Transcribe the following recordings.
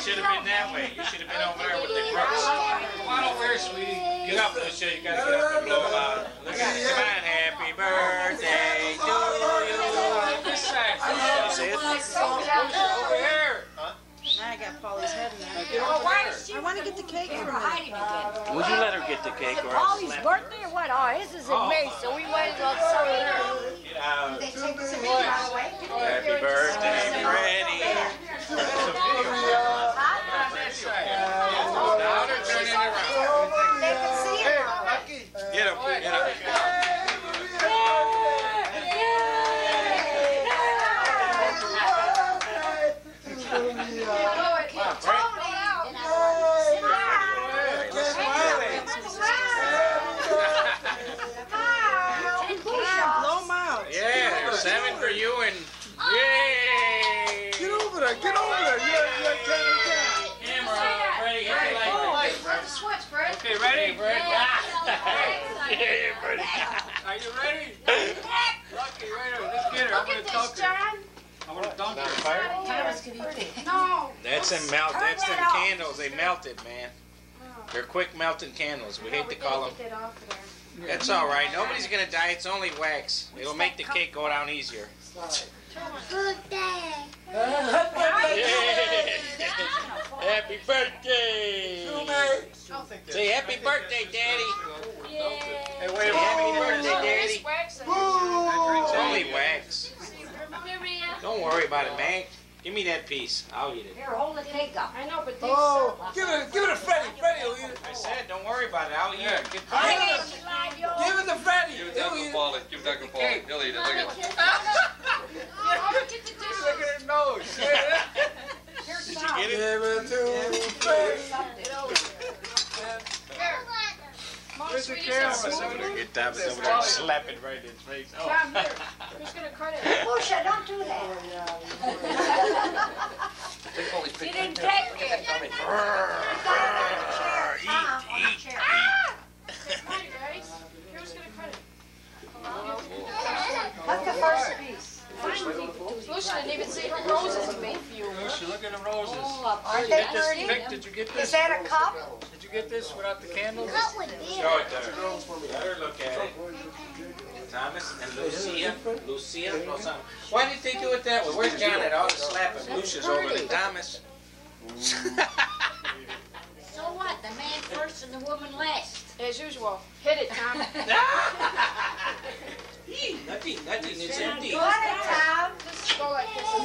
should have been that way. You should have been over there with the crooks. Come on over here, sweetie. Get up, Lucia. You gotta get up and blow loud. Look at this man. Happy birthday to you. This side. You see it? Over here. Now I got Polly's head in there. Get over here. I want to get the cake from her. Would you let her get the cake or Polly's birthday or what? Oh, his is in May, so we might as well celebrate her. Get out. Happy birthday, Freddie. Now they're turning around. They can see it now. Get up, get up. Blow them out. Yeah, 7 for you and yay! Get over there, get over there. You're turning down. Camera on, Freddie. Hit the light, Freddie. Switch, Fred. Okay, ready? Fred. Yeah, Freddie. Are you ready? Lucky, right over. Let's get her. I'm gonna talk to her. I want to dunk her. No. That's them candles. They melted, man. They're quick melting candles. We hate to call them. That's all right. Nobody's gonna die. It's only wax. It'll make the cake go down easier. Good day. Happy birthday! Say happy birthday, Daddy. Hey, wait a minute. Happy birthday, Daddy. It's only wax. Don't worry about it, man. Give me that piece. I'll eat it. Here, hold the cake up. I know, but Oh, give it to Freddie. Freddie will eat it. I said, don't worry about it. I'll eat it. Give it to Freddie. Give Uncle Paul it. Give Uncle Paul it. He'll eat it. Look at it. Look at his nose. Did you get it? Give it to Freddie. Where's the camera? Somebody get down over there and slap it right in his face. Oh. Who's going to cut it? Lucia, don't do that. You didn't take it. Eat. Who's going to cut it? Cut the first piece. Lucia didn't even see her roses we made for you. Lucia, look at the roses. Aren't they pretty? Vic, did you get this? Is that a cup? Did you get this without the candles? Cut with Show it to her. Let her look at it. Thomas and Lucia. Lucia. Lozano. Why did they do it that way? Where's John at? All the slapping. Lucia's over to Thomas. So what? The man first and the woman last. As usual. Hit it, Tom. Nothing. It's empty. Go on it, Tom. Just go like this.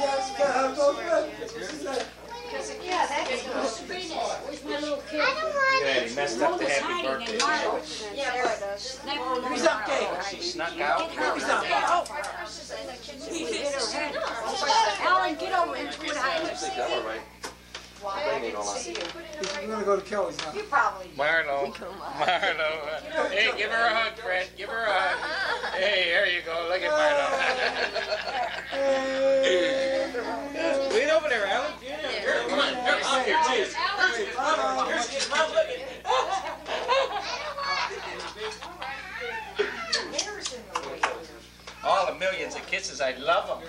Yeah, that's good. Where's my little kid? Yeah, he messed up the happy birthday. Yeah, there it does. Give me some cake. She snuck out. Give me some cake. Alan, get over and put it I think that one right. We're going to go to Kelly's now. You probably. Marlo. Hey, give her a hug, Fred. Give her a hug. Hey, there you go. Look at Marlo. Wait over there, Alan. Here, come on. Here, cheers. Here's Mom looking. All the millions of kisses. I love them.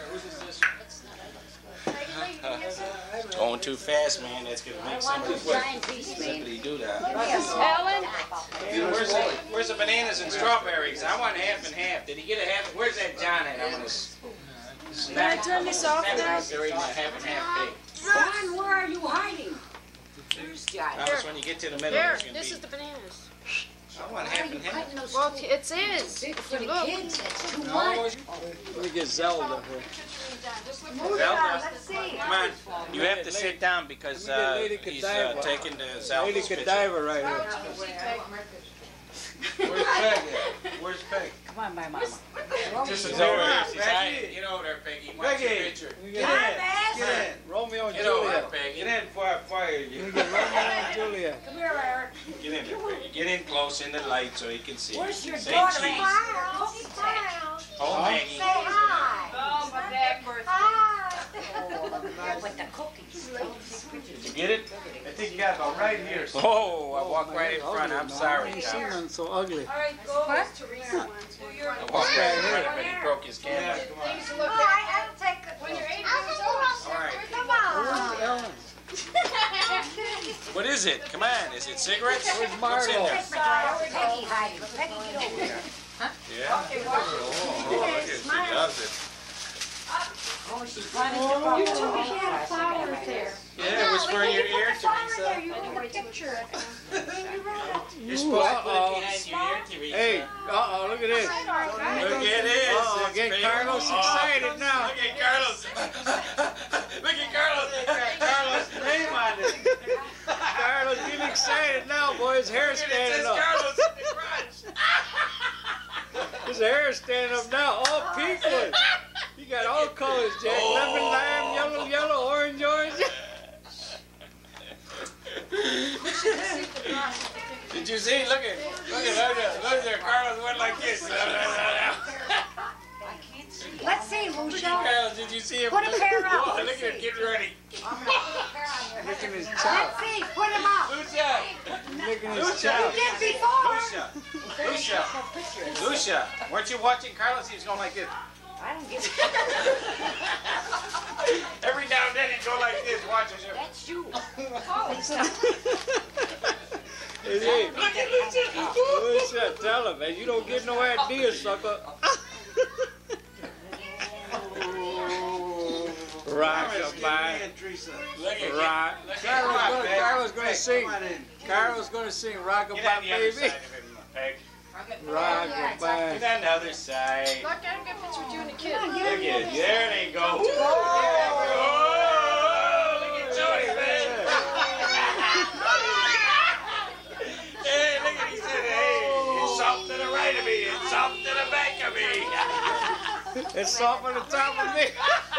Going too fast, man. That's going to make somebody simply do that. Alan? Where's the bananas and strawberries? I want half and half. Did he get a half? Where's that John at? I'm going to snap. Can I turn this off now? There ain't a half and half cake. John, where are you hiding? Where's John? Thomas, when you get to the middle, Here, there's going to this be... is the bananas. I want half and half. Well, it's his. If you look. Let me get Zelda here. Zelda, Let's see. come on. You have to sit down because he's taking the Zelda's Lady picture. Godiva right here. Where's Peg? Where's Peg? Come on, my mama. She's over there. She's hiding. Get over there, Peggy. What's your picture? Get in. Romeo and Get over there, Juliet. Peggy. Get in before I fire you. Get Romeo and Juliet. Come here, Eric. Get in there, Peggy. Get in close in the light so he can see. Where's your Say daughter? cheese. Oh, Maggie. Say hi. Oh, my bad birthday. Hi. With the cookies. Did you get it? I think you got about right here. Oh, I walked right in front. I'm sorry, I ain't Tom. seen one so ugly. All right, go. What? Teresa wants to your... I walked right in front of him and he broke his camera. Things to Oh, look at. I'll take it. When you're 8 years All old. right. Come on. Where's Ellen? What is it? Come on. Is it cigarettes? Where's Marlo? in there? Peggy, hide it. Peggy, get over here. Yeah. She loves it. Oh, she's climbing the bump. You told me she had flowers there. Yeah, whisper in your ear, Teresa. You wrote a picture. You're supposed to put it behind your ear, Teresa. Hey, look at this. Look at this. Get Carlos excited now. Look at Carlos. Look at Carlos. Carlos' name on it. Carlos getting excited now, boy. His hair's standing up. Carlos in the crotch. His hair is standing up now, all pink ones. You got all colors, Jack. Lemon, lime, yellow, orange. Did you see? Look at there. Carlos went like this. Let's see, Lucia. Carlos, did you see him? Put a pair up. Oh, look at him getting ready. Look at his chow. Let's see, put him up. Lucia. Look at his chow. You did before. Lucia, weren't you watching Carlos? He was going like this. I don't give a Every now and then he'd go like this, watching him. That's you. Look at Lucia, tell him, man, you don't get no idea, sucker. Rock-a-bye. Rock. Carlos gonna sing. Carlos gonna sing Rock-a-bye, baby. Rock-a-bye. Get on the other side. Look, I don't get a picture with you and the kid. Look at it. There they go. Oh, look at Jody, man. Hey, look at he said, hey, it's soft to the right of me, it's soft to the back of me. It's soft on the top of me.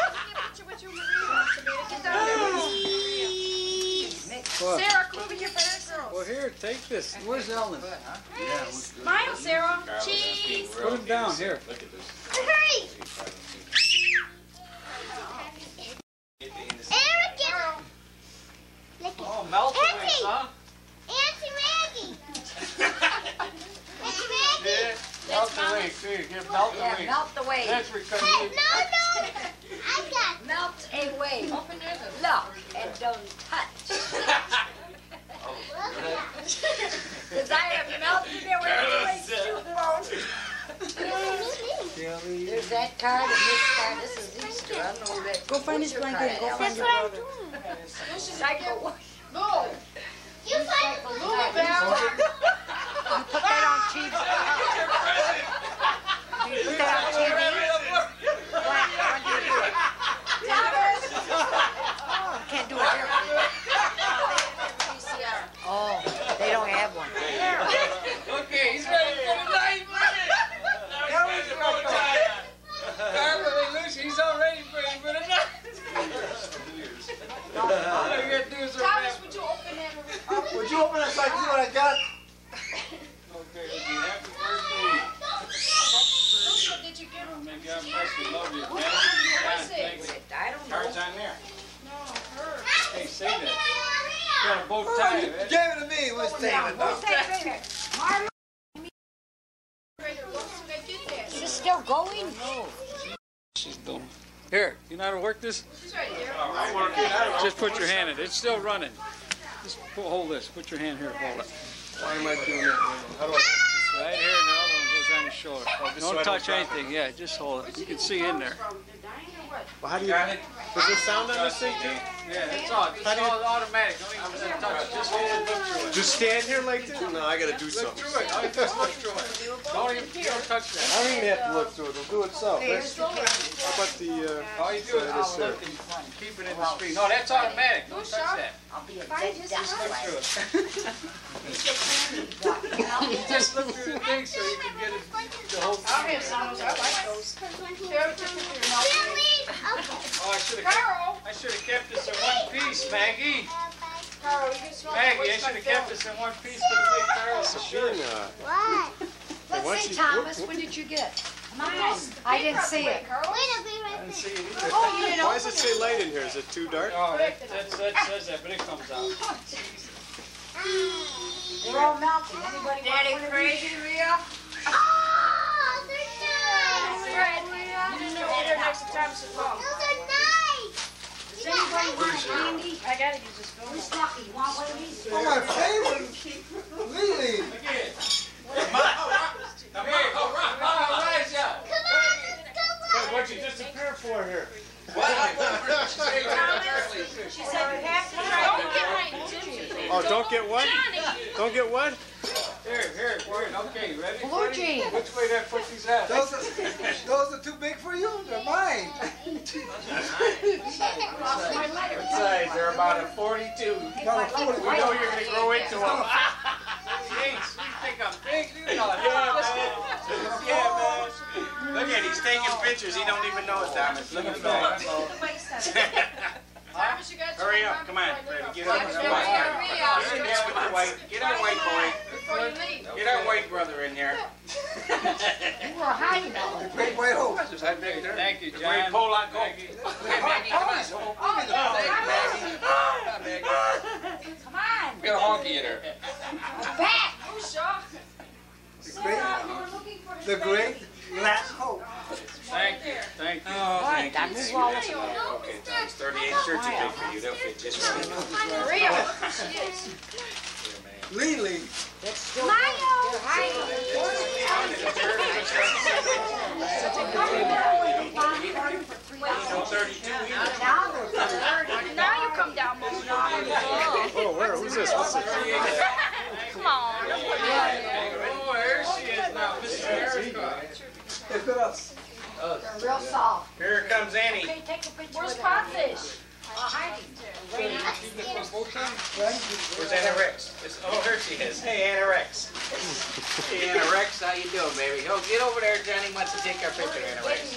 Sarah, come over here for her girls. Well, here, take this. Where's Ellen? Smile, Sarah. Cheese. Put him down here. Look at this. Hurry. Oh, melt the wings, huh? Auntie Maggie! Auntie Maggie! Yeah, melt the wings. See, here, melt the Yeah, wings. melt the wave. That's because No, I got Melt a wave. Look and don't touch. Because I have melted their waves There's that card and this card. This is Easter. I don't know who that. Go find his blanket. Go find your what I'm brother. doing. Psycho. No. You find the You put that on TV. You put that on TV. When do you do it? Oh, can't do it here. Oh, they don't have one. Okay, he's ready for the night. Now he's ready for the time. Carlos and Lucia, he's all ready for the night. All you gotta do is Thomas, would you open that? Would you open it so I can see what I got? Okay, happy birthday. Lucia, did you get them? May God bless you, love you. What's Thank it? you. I don't Cards know. on there. No, her. Hey, say that. You got a bow tie, You man. gave it to me. What's taking it What's now? that finger? Marlo. Is this still going? She's done. Here, you know how to work this? She's right there. Just put your hand in it. It's still running. Just hold this. Put your hand here. Hold it. Why am I doing that? How do I? Right here, and the other one goes on your shoulder. Don't touch anything. Yeah, just hold it. You can see in there. Well, how do you? Does it sound on this thing too? Yeah, it's all. It's all automatic. Don't even touch it. Just hold it. Look through it. Just stand here like this? No, I gotta do Look something. through it. All you do is look through it. Don't touch that. I don't even have to look through it. It'll do itself. How about the? All you do is just look and keep it in the screen. No, that's automatic. Don't touch that. I'll be a dead Just look duck. through it. Just look through the thing so you can get it. The whole thing. I'll have some of those. I like those. Sarah, take it to your mouth. Oh, I should have kept this in one piece, Maggie. Carl, you can smell the Maggie, I waste should have like kept that. this in one piece for the big Carlos. Sure not. What? Let's see, Thomas, what did you get? Mine. I didn't see it. Wait, I'll be I right didn't back. see it either. Oh, you didn't Why open does it say light in here? Is it too dark? Oh, that says that, but it comes out. They're all melting. Anybody Daddy, want one of crazy, these? Rhea? Oh, they're nice. Fred, you didn't know either next time to call. Those are nice. Does anybody want candy? I gotta use this phone. Who's lucky? You want one of these? Oh, my favorite. Lily. What'd you disappear for here? She said you have to try. Don't get right, Jimmy. Oh, don't get what? Don't get what? Here, okay, ready? Blue jeans. Which way that pussy's at? Those are too big for you? They're mine. What size? They're about a 42. We know you're going to grow into them. Jeez, you think I'm big? Yeah, man. Look at he's taking pictures. He don't even know it, Thomas. Look at that. Hurry up, come on, Freddie. Get up. Get our white boy. Get our white brother in here. You were hiding out. Great white hope. Thank you, John. Great Polak. Okay, Maggie, come on. Come on. We got a honky in her. Back. The great last hope. Thank you. Oh, thank you. That's Wallace. Okay, thanks. 38 shirts are big for you. They'll fit just right. Maria, she is. Lily. You're hiding. No 32 either. Now you come down, Mom. Oh, where? Who's this? What's this? Come on. Oh, there she is now. Mrs. America. Look at us. Real soft. Here comes Annie. Okay, take a picture. Where's with Potfish? hiding. Where's Anna Rex? Oh, here she is. Hey, Anna Rex. Hey, Anna Rex, how you doing, baby? Oh, get over there. Johnny wants to take our picture, Anna Rex.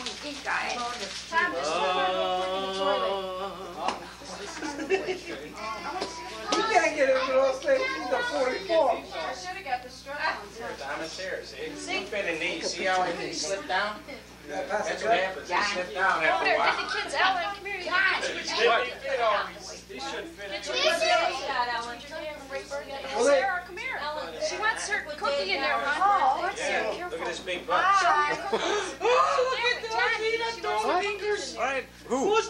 You can't get into those things. He's a 44. Thomas here, see? You fit in these. See how they slip down? That's what happens. They slip down Over after a there, while. get the kids, Ellen. Come here. These should fit in. Sarah, come here. She wants her cookie in there, Ron. Oh, let's see. Look at this big butt. All right. Who? Who's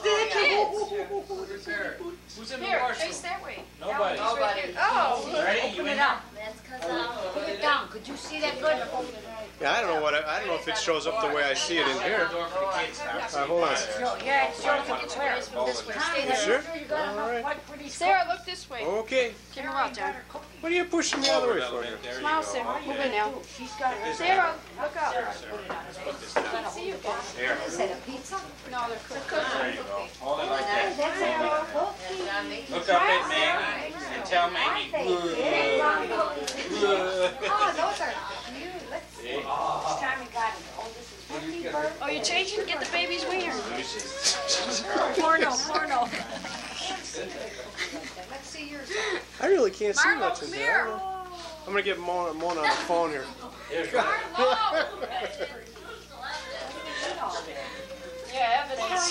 in the Here, washroom? face that way. Nobody. Oh. Ready? You Open in it up. Put it down. Could you see that good? Yeah, I don't know if it shows up the way I see it in here. All right, hold on. Yeah, it's your it's ways from this way. Stay there. Sure. All right. Sarah, look this way. Okay. Give her out, John. What are you pushing the other way for here? Smile, Sarah. Move in now. She's got her. Sarah, look up. See you guys. Is that a pizza? No, they're cooked. There you go. Hold it like that. That's a cookie. Look up at Maggie and tell Maggie. Oh, those are cute. Let's see. This time we got it. Oh, this is cookie bird. Oh, you're changing to get the baby's wiener. Porno. Let's see yours. I really can't see Marlo, much in come there. here. I'm gonna get Mona on the phone here. Yeah, evidence.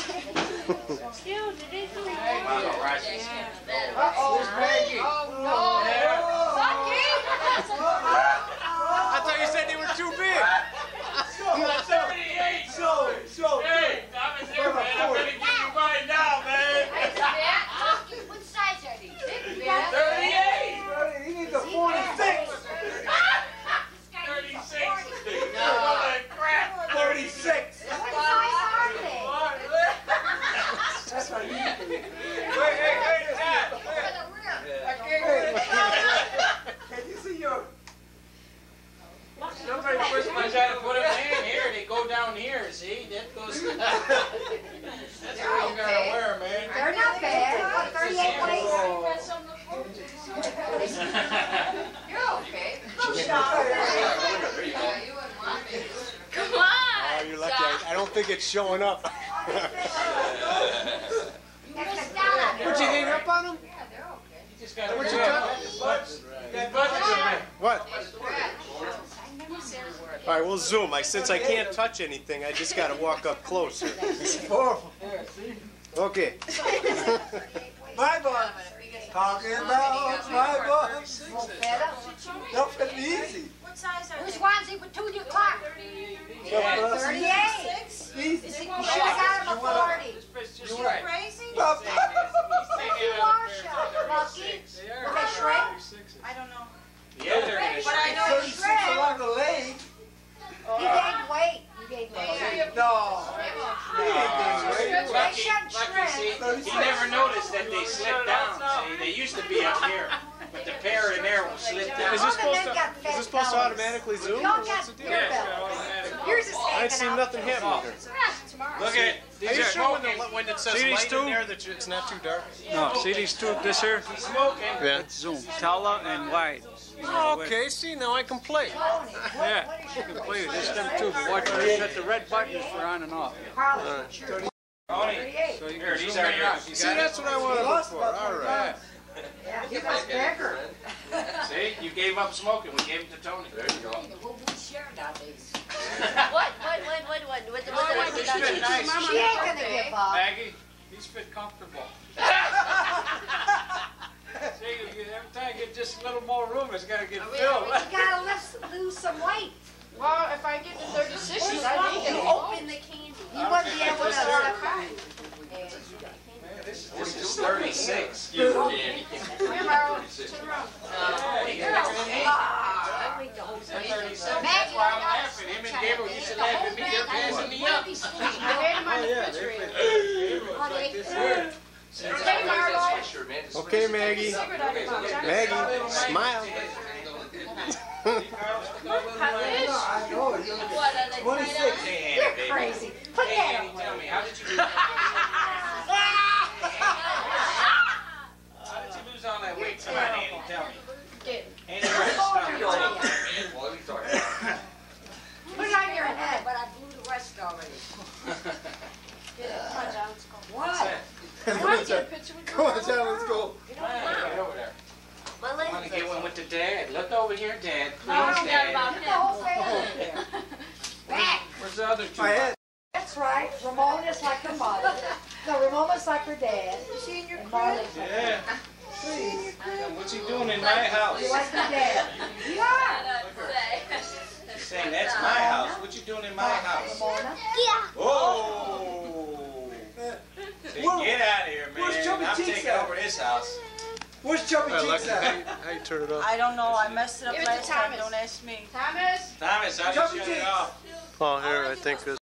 Uh-oh. I thought you said they were too big. Hey, Thomas here, man. I'm going to give you mine now, man. What size are these? 38. He needs a 46. 36. What a crap. 36. What size are they? That's what you need. Wait. Can you see your? Somebody first one try to put them in here. They go down here. See, that goes. That's what you gotta wear, man. They're not bad. 38 waist. You're okay. Come on. Oh, you're lucky. I don't think it's showing up. Would you hang up on him? You just gotta What you wear got? What? All right, we'll zoom. Since I can't touch anything, I just got to walk up closer. Okay. My boss. Talking about my boss. Nothing easy. What size are they? Which one's he with 2 in your car? 38. You should have got him a 40. Just right. Crazy? Stop. Where's the wash up? About Lucky? Will they shrink? I don't know. Yeah, they're gonna But I know So you sit along the leg. He gained weight. You gained weight. No. They shouldn't see, shrink. he never noticed that they slipped down. See, they used to be up here, but the pair in there will slip down. Is this supposed to automatically zoom? Y'all Or got what's the deal? beer bellies. Yours is I ain't hanging seen out. nothing happening here. Look at Are you sure when it says See these light two? in there that it's not too dark? No, see these two, this here? smoking. Yeah. Zoom, taller and wide. Okay, see, now I can play. Yeah, you can play with this them too. But watch where you set the red buttons for on and off. Tony, So you here, can these zoom are in and yours. out. You See, got it? that's what I want to look for. All right. Yeah, he was bigger. See, you gave up smoking. We gave it to Tony. There you go. What? This fit nice. She ain't gonna give up. Maggie, these fit comfortable. See, every time you get just a little more room, it's got to get filled. You gotta lose some weight. Well, if I get to 36, You I need to open the candy. You wouldn't be able to. This is 36. Here, Marlo, turn around. That's why I'm laughing. Him and Gabriel used to laugh at me. They're passing me up. I made him on the refrigerator. Hey, Marlo. Okay, Maggie. Maggie, smile. I know. You're 26. You're crazy. Put that Annie, away. tell me, how did you lose all that weight? Come on, Annie, tell me. Annie, Put it on your head. But I blew the rest already. What? Come on, John, let's go. Get over there. My I want legs to get one with the dad. Look over here, Dad. Please, No, I don't care Dad. about the whole him. thing in there. Back. Where's the other two? My head. That's right. Ramona's like her mother. No, Ramona's like her dad. She in your crib? Yeah. What's he doing in my house? You like your dad? You are. He's saying, that's my house. What you doing in my house? Ramona. Oh! Say, get out of here, man. Where's Chubby I'm Cheeks taking at? over this house. Where's Chubby All right, Cheeks Lucky, at? how you turn it off? I don't know. I messed it up Give it to last time. Thomas. Don't ask me. Thomas? Thomas, how did you shut it off? Oh, here, I think this.